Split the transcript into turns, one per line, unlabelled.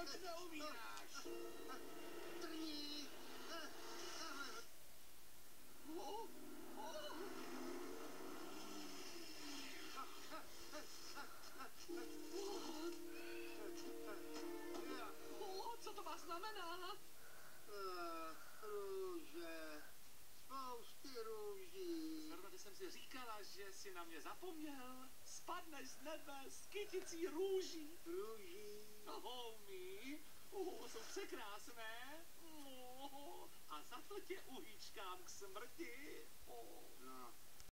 proč neumíráš?
Trní!
Co to má znamená?
Růže. Spousty růží.
Zrovna když jsem si říkala, že jsi na mě zapomněl, spadneš z nebe s kyticí růží.
Růží.
Homie, jsou překrásné. A za to tě uhýčkám k smrti.
No,